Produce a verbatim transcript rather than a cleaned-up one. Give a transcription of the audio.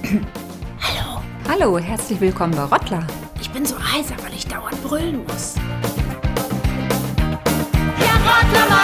Hallo. Hallo, herzlich willkommen bei Rottler. Ich bin so heiser, weil ich dauernd brüllen muss. Ja, Rottler